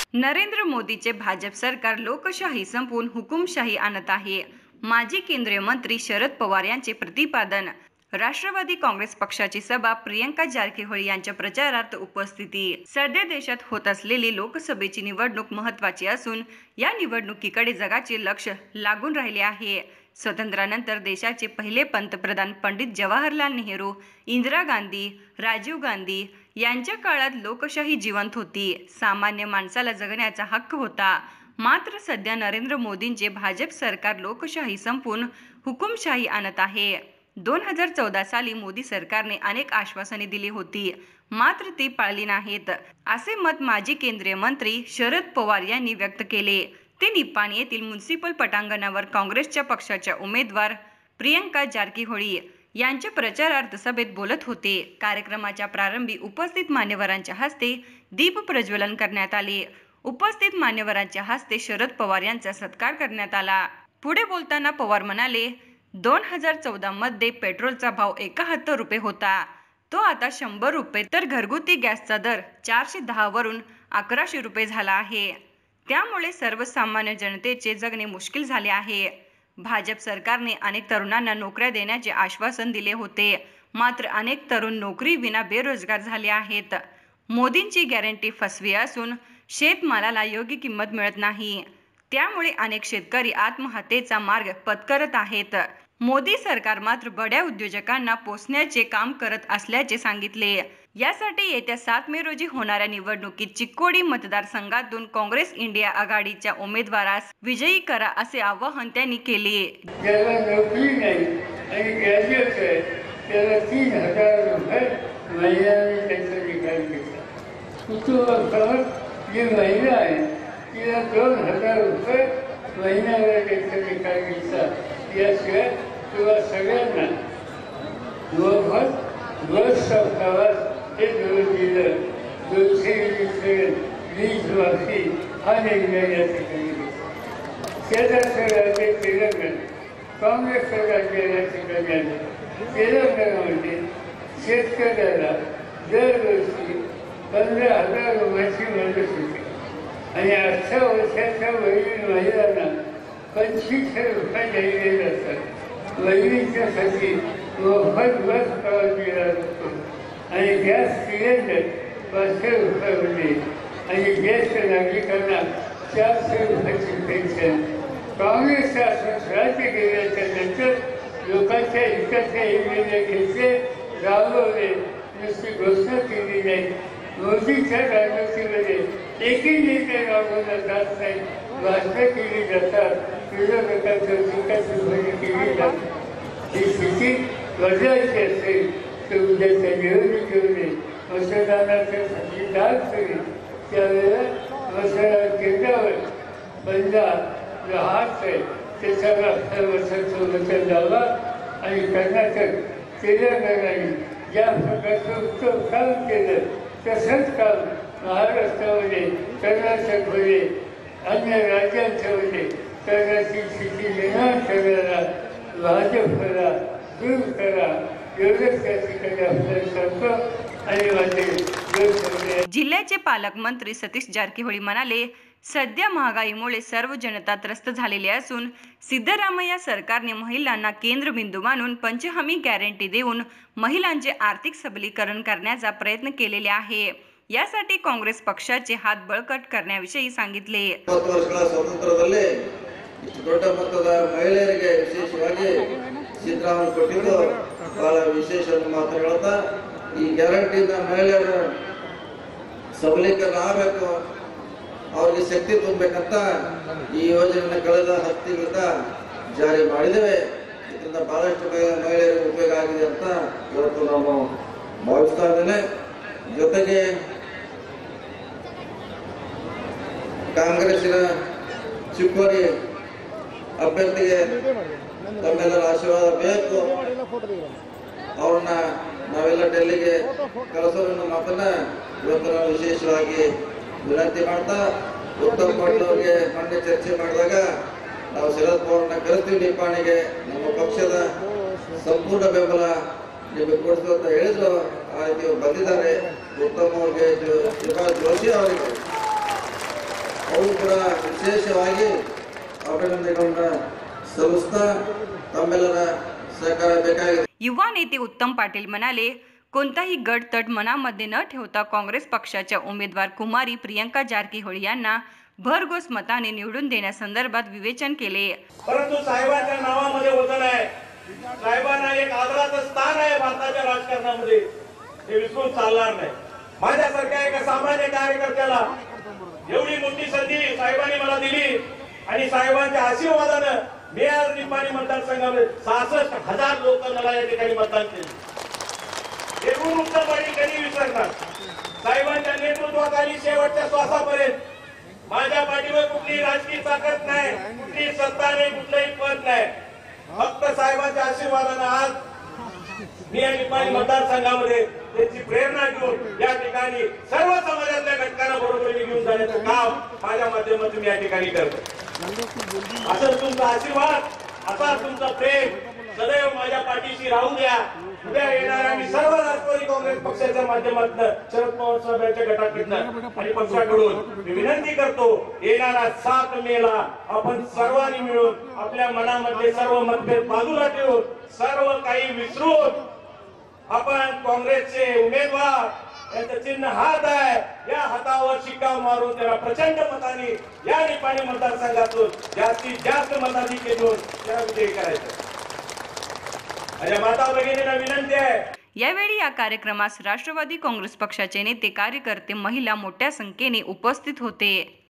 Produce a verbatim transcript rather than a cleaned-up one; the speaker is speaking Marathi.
नरेंद्र मोदीचे भाजप सरकार लोकशाही संपवून हुकुमशाही आणत आहे. माजी केंद्रीय मंत्री शरद पवार यांचे प्रतिपादन. राष्ट्रवादी काँग्रेस पक्षाची सभा, प्रियंका जारकीहोळी यांच्या प्रचारार्थ उपस्थिती. सध्या देशात होत असलेली लोकसभेची निवडणूक महत्त्वाची असून या निवडणुकीकडे जगाचे लक्ष लागून राहिले आहे. स्वातंत्र्यानंतर देशाचे पहिले पंतप्रधान पंडित जवाहरलाल नेहरू, इंदिरा गांधी, राजीव गांधी यांच्या काळात लोकशाही जिवंत होती. सामान्य माणसाला जगण्याचा हक्क होता. मात्र सध्या नरेंद्र मोदींचे भाजप सरकार लोकशाही संपवून हुकुमशाही आणत आहे. दोन हजार चौदा साली मोदी सरकारने अनेक आश्वासने दिली होती, मात्र ती पाळली नाहीत, असे मत माजी केंद्रीय मंत्री शरद पवार यांनी व्यक्त केले. ते निपाणी येथील म्युनिसिपल पटांगणावर काँग्रेसच्या पक्षाच्या उमेदवार प्रियंका जारकीहोळी यांच्या प्रचारार्थ सभेत बोलत होते. कार्यक्रमाच्या प्रारंभी उपस्थित मान्यवरांच्या हस्ते दीप प्रज्वलन करण्यात आले. उपस्थित मान्यवरांच्या हस्ते शरद पवार यांचा सत्कार करण्यात आला. पुढे बोलताना पवार म्हणाले, दोन हजार चौदा मध्ये पेट्रोलचा भाव एकाहत्तर रुपये होता, तो आता शंभर रुपये, तर घरगुती गॅसचा दर चारशे दहा वरून अकराशे रुपये झाला आहे. त्यामुळे सर्वसामान्य जनतेचे जगणे मुश्किल झाले आहे. भाजप सरकारने अनेक तरुणांना नोकऱ्या देण्याचे आश्वासन दिले होते, मात्र अनेक तरुण नोकरी विना बेरोजगार झाले आहेत. मोदींची गॅरंटी फसवी असून शेतमालाला योग्य किंमत मिळत नाही. त्यामुळे अनेक शेतकरी आत्महत्येचा मार्ग पत्करत आहेत. मोदी सरकार मात्र बड्या उद्योजकांना पोसण्याचे काम करत असल्याचे सांगितले. यासाठी येत्या सात मे रोजी होणाऱ्या निवडणुकीत चिक्कोडी मतदारसंघातून काँग्रेस इंडिया आघाडीच्या उमेदवारास विजयी करा असे आवाहन त्यांनी केले. ज्याला नोकरी नाही आणि ग्रॅज्युएट आहे त्याला तीन हजार रुपये महिन्याने त्याचा निकाल घेतला. कुटुंबासह जी महिला आहे तिला दोन हजार रुपये महिन्याला त्याचा निकाल घेतला. याशिवाय तुला सगळ्यांना मोफत बसचा प्रवास हे धरून दिलं. दोनशे वीस वर्षी हा निर्णय या ठिकाणी घेतला. शेजारचं राज्य तेलंगण, काँग्रेसचं राज्य या ठिकाणी आले. तेलंगणामध्ये शेतकऱ्याला दरवर्षी पंधरा हजार रुपयाची मदत होती आणि अठरा वर्षाच्या वरील महिलांना पंचवीसशे रुपये दिले जातात. वहिनीच्यासाठी मोफत बस प्रवास दिला जातो आणि गॅस सिलेंडर पाचशे रुपये होते आणि ज्येष्ठ नागरिकांना चारशे रुपयाची पेन्शन. काँग्रेस शासन राज्य गेल्याच्या नंतर लोकांच्या हिताचे निर्णय घेतले, राबवले, नुसती घोषणा केली नाही. मोदीच्या राजवटीमध्ये एकही निर्णय राबवला जात नाही, भाषणं केली जातात, विरोधकांचं टीकाटिप्पणी केली जाते. ही स्थिती बदलायची असेल तर उद्याच्या निवडणुकीमध्ये मतदानासाठी दाद करेल. त्यावेळेला मतदान केंद्रावर पंधरा जो हात आहे त्याच्यावर अठरा वर्षाचं मतदान लावा आणि कर्नाटक, तेलंगणाने ज्या प्रकारचं उत्तम काम केलं तसंच काम महाराष्ट्रामध्ये, कर्नाटकमध्ये, अन्य राज्यांच्यामध्ये करण्याची स्थिती निर्माण करणारा भाजपला दूर करा, एवढंच त्या ठिकाणी आपल्याला सांगतो आणि माझे. जिल्ह्याचे पालकमंत्री सतीश जारकीहोळी म्हणाले, सध्या महागाईमुळे सर्व जनता त्रस्त झालेली असून सिद्धरामय्या सरकारने महिलांना केंद्रबिंदू मानून पंचहमी गॅरंटी देऊन महिलांचे आर्थिक सबलीकरण करण्याचा प्रयत्न केलेले आहे. यासाठी काँग्रेस पक्षाचे हात बळकट करण्याविषयी सांगितले. ಸ್ವಾತಂತ್ರ್ಯದಲ್ಲಿ ದೊಡ್ಡ ಮೊತ್ತದ ಮಹಿಳೆಯರಿಗೆ ವಿಶೇಷವಾಗಿ ಸಿದ್ದರಾಮಯ್ಯ ಕೊಟ್ಟಿದ್ದು ಬಹಳ ವಿಶೇಷ ಮಾತು ಹೇಳ್ತಾ, ಈ ಗ್ಯಾರಂಟಿಯಿಂದ ಮಹಿಳೆಯರ ಸಬಲೀಕರಣ ಆಗಬೇಕು, ಅವ್ರಿಗೆ ಶಕ್ತಿ ತುಂಬಬೇಕಂತ ಈ ಯೋಜನೆಯನ್ನು ಕಳೆದ ಹತ್ತು ತಿಂಗಳಿಂದ ಜಾರಿ ಮಾಡಿದ್ದೇವೆ. ಇದರಿಂದ ಬಹಳಷ್ಟು ಮಹಿಳೆಯರಿಗೆ ಉಪಯೋಗ ಆಗಿದೆ ಅಂತ ಇವತ್ತು ನಾವು ಭಾವಿಸ್ತಾ ಇದ್ದೇನೆ. ಜೊತೆಗೆ ಕಾಂಗ್ರೆಸ್ಸಿನ ಚಿಕ್ಕೋಡಿ ಅಭ್ಯರ್ಥಿಗೆ ತಮ್ಮೆಲ್ಲರ ಆಶೀರ್ವಾದ ಬೇಕು. ಅವ್ರನ್ನ ನಾವೆಲ್ಲ ಡೆಲ್ಲಿಗೆ ಕಳಿಸೋದನ್ನ ಮಾತನ್ನ ಇವತ್ತು ನಾವು ವಿಶೇಷವಾಗಿ ವಿನಂತಿ ಮಾಡ್ತಾ, ಉತ್ತಮ್ ಪಾಟೀಲ್ ಅವರಿಗೆ ಮೊನ್ನೆ ಚರ್ಚೆ ಮಾಡಿದಾಗ ನಾವು ಶರದ್ ಪವಾರ್ನ ಕರೆಸ್ತೀವಿ ನಿಪ್ಪಾಣಿಗೆ, ನಮ್ಮ ಪಕ್ಷದ ಸಂಪೂರ್ಣ ಬೆಂಬಲ ನಿಮಗೆ ಕೊಡಿಸು ಅಂತ ಹೇಳಿದ್ರು. ಆ ರೀತಿ ಬಂದಿದ್ದಾರೆ. ಉತ್ತಮ್ ಅವರಿಗೆ ಜೋಶಿ ಅವರಿಗೆ ಅವರು ಕೂಡ ವಿಶೇಷವಾಗಿ ಅಭಿನಂದನೆಗಳನ್ನ ಸಲ್ಲಿಸ್ತಾ ತಮ್ಮೆಲ್ಲರ सहकार ಬೇಕಾಗಿದೆ. युवा नेते उत्तम पाटील म्हणाले, कोणताही गट तट मनामध्ये न ठेवता काँग्रेस पक्षाच्या उमेदवार कुमारी प्रियंका जारकीहोळी यांना भरघोस मताने निवडून देण्यासंदर्भात विवेचन केले. परंतु साहेबांच्या नावामध्ये वजन आहे. साहेबांना एक आदराचं स्थान आहे भारताच्या राजकारणामध्ये, हे विसरून चालणार नाही. माझ्यासारख्या एका सामान्य कार्यकर्त्याला एवढी मोठी संधी साहेबांनी मला दिली आणि साहेबांच्या आशीर्वादानं मी आज निपाणी मतदारसंघामध्ये सहासष्ट हजार लोक मला या ठिकाणी मतदान केले. एकूण उत्तरवाडी कधी विसरणार. साहेबांच्या नेतृत्वाखाली शेवटच्या श्वासापर्यंत माझ्या पाठीवर कुठली राजकीय ताकद नाही, कुठली सत्ता नाही, कुठलंही पद नाही. फक्त साहेबांच्या आशीर्वादानं आज मी या निपाणी मतदारसंघामध्ये त्याची प्रेरणा घेऊन या ठिकाणी सर्व समाजातल्या घटकांना बरोबर घेऊन जाण्याचं काम माझ्या माध्यमातून या ठिकाणी करतो. असं तुमचा आशीर्वाद, असा तुमचा प्रेम सदैव माझ्या पाठीशी राहू द्या. उद्या येणाऱ्या आम्ही सर्व राष्ट्रवादी काँग्रेस पक्षाच्या माध्यमातून शरद पवार साहेबांच्या गटाकडनं आणि पक्षाकडून मी विनंती करतो, येणारा सात मेला आपण सर्वांनी मिळून आपल्या मनामधले सर्व मतभेद बाजूला ठेवून सर्व काही विसरून आपण काँग्रेसचे उमेदवार यांचं चिन्ह हात आहे, या हातावर शिक्का मारून त्याला प्रचंड मताने या निपाणी मतदारसंघातून जास्तीत जास्त मताधिक्य देऊन त्याला विजयी करायचं. माझ्या माता भगिनींना विनंती आहे. यावेळी या कार्यक्रमास राष्ट्रवादी काँग्रेस पक्षाचे नेते, कार्यकर्ते, महिला मोठ्या संख्येने उपस्थित होते.